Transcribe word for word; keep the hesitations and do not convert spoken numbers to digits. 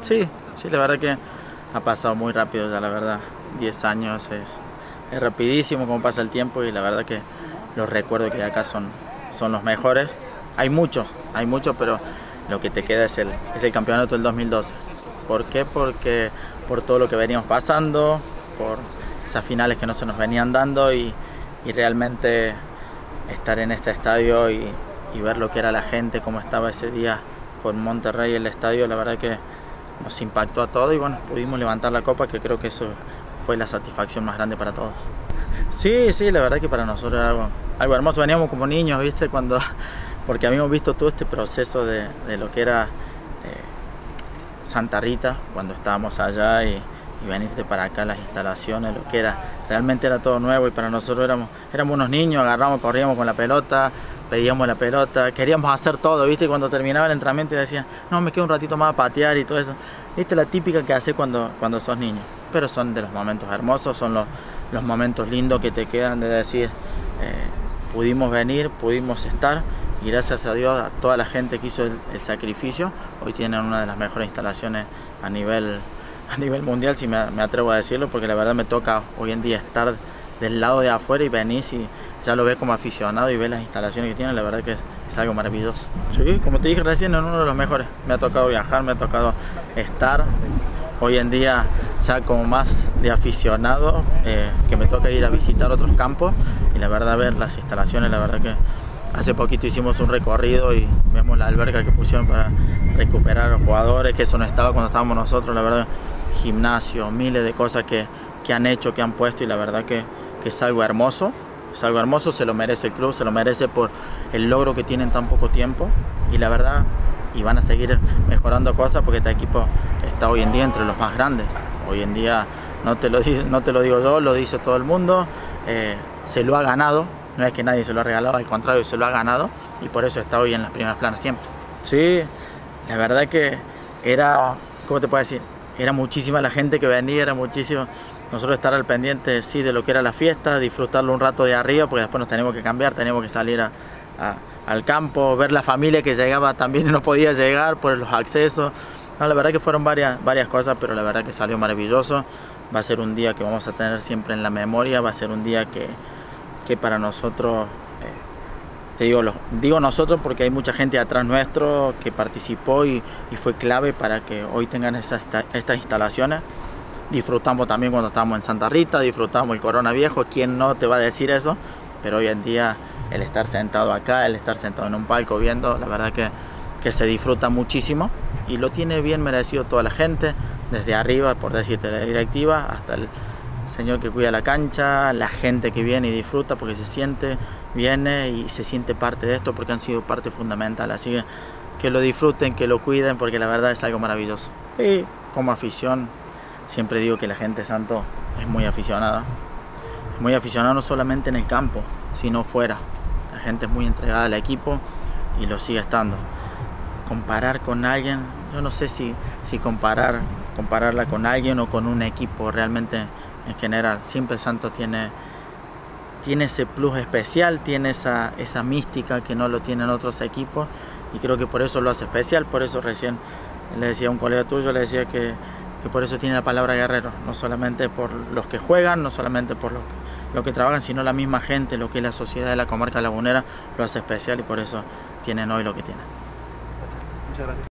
Sí, sí, la verdad que ha pasado muy rápido ya, la verdad. diez años es, es rapidísimo como pasa el tiempo y la verdad que los recuerdos que hay acá son, son los mejores. Hay muchos, hay muchos, pero lo que te queda es el, es el campeonato del dos mil doce. ¿Por qué? Porque por todo lo que veníamos pasando, por esas finales que no se nos venían dando y, y realmente estar en este estadio y, y ver lo que era la gente, cómo estaba ese día con Monterrey el estadio, la verdad que nos impactó a todos y bueno, pudimos levantar la copa, que creo que eso fue la satisfacción más grande para todos. Sí, sí, la verdad que para nosotros era algo, algo hermoso, veníamos como niños, ¿viste? Cuando, porque habíamos visto todo este proceso de, de lo que era eh, Santa Rita, cuando estábamos allá y, y venirte para acá, las instalaciones, lo que era, realmente era todo nuevo y para nosotros éramos, éramos unos niños, agarramos, corríamos con la pelota, pedíamos la pelota, queríamos hacer todo, ¿viste? Y cuando terminaba el entrenamiento decían, no, me quedo un ratito más a patear y todo eso. ¿Viste? La típica que haces cuando, cuando sos niño. Pero son de los momentos hermosos, son los, los momentos lindos que te quedan de decir, eh, pudimos venir, pudimos estar y gracias a Dios a toda la gente que hizo el, el sacrificio, hoy tienen una de las mejores instalaciones a nivel, a nivel mundial, si me, me atrevo a decirlo, porque la verdad me toca hoy en día estar del lado de afuera y venís y ya lo ves como aficionado y ves las instalaciones que tienen, la verdad que es, es algo maravilloso. Sí, como te dije recién, es uno de los mejores. Me ha tocado viajar, me ha tocado estar. Hoy en día ya como más de aficionado, eh, que me toca ir a visitar otros campos y la verdad ver las instalaciones, la verdad que hace poquito hicimos un recorrido y vemos la alberca que pusieron para recuperar a los jugadores, que eso no estaba cuando estábamos nosotros, la verdad, gimnasio, miles de cosas que, que han hecho, que han puesto y la verdad que, que es algo hermoso. Es algo hermoso, se lo merece el club, se lo merece por el logro que tienen en tan poco tiempo y la verdad, y van a seguir mejorando cosas porque este equipo está hoy en día entre los más grandes. Hoy en día, no te lo, no te lo digo yo, lo dice todo el mundo, eh, se lo ha ganado, no es que nadie se lo ha regalado, al contrario, se lo ha ganado y por eso está hoy en las primeras planas siempre. Sí, la verdad que era, ¿cómo te puedo decir? Era muchísima la gente que venía, era muchísimo. Nosotros estar al pendiente sí de lo que era la fiesta, disfrutarlo un rato de arriba, porque después nos tenemos que cambiar, tenemos que salir a, a, al campo, ver la familia que llegaba también y no podía llegar por los accesos. No, la verdad que fueron varias, varias cosas, pero la verdad que salió maravilloso. Va a ser un día que vamos a tener siempre en la memoria, va a ser un día que, que para nosotros, eh, te digo, los, digo nosotros porque hay mucha gente atrás nuestro que participó y, y fue clave para que hoy tengan esas, estas instalaciones. Disfrutamos también cuando estábamos en Santa Rita, disfrutamos el Corona Viejo, ¿quién no te va a decir eso? Pero hoy en día el estar sentado acá, el estar sentado en un palco viendo, la verdad que, que se disfruta muchísimo y lo tiene bien merecido toda la gente, desde arriba, por decirte, la directiva, hasta el señor que cuida la cancha, la gente que viene y disfruta porque se siente, viene y se siente parte de esto porque han sido parte fundamental, así que que lo disfruten, que lo cuiden porque la verdad es algo maravilloso. Y como afición, siempre digo que la gente de Santos es muy aficionada. Es muy aficionada no solamente en el campo, sino fuera. La gente es muy entregada al equipo y lo sigue estando. Comparar con alguien, yo no sé si, si comparar, compararla con alguien o con un equipo realmente en general. Siempre Santos tiene, tiene ese plus especial, tiene esa, esa mística que no lo tienen otros equipos y creo que por eso lo hace especial. Por eso recién le decía a un colega tuyo, le decía que que por eso tiene la palabra guerrero, no solamente por los que juegan, no solamente por los que, los que trabajan, sino la misma gente, lo que es la sociedad de la comarca lagunera, lo hace especial y por eso tienen hoy lo que tienen. Muchas gracias.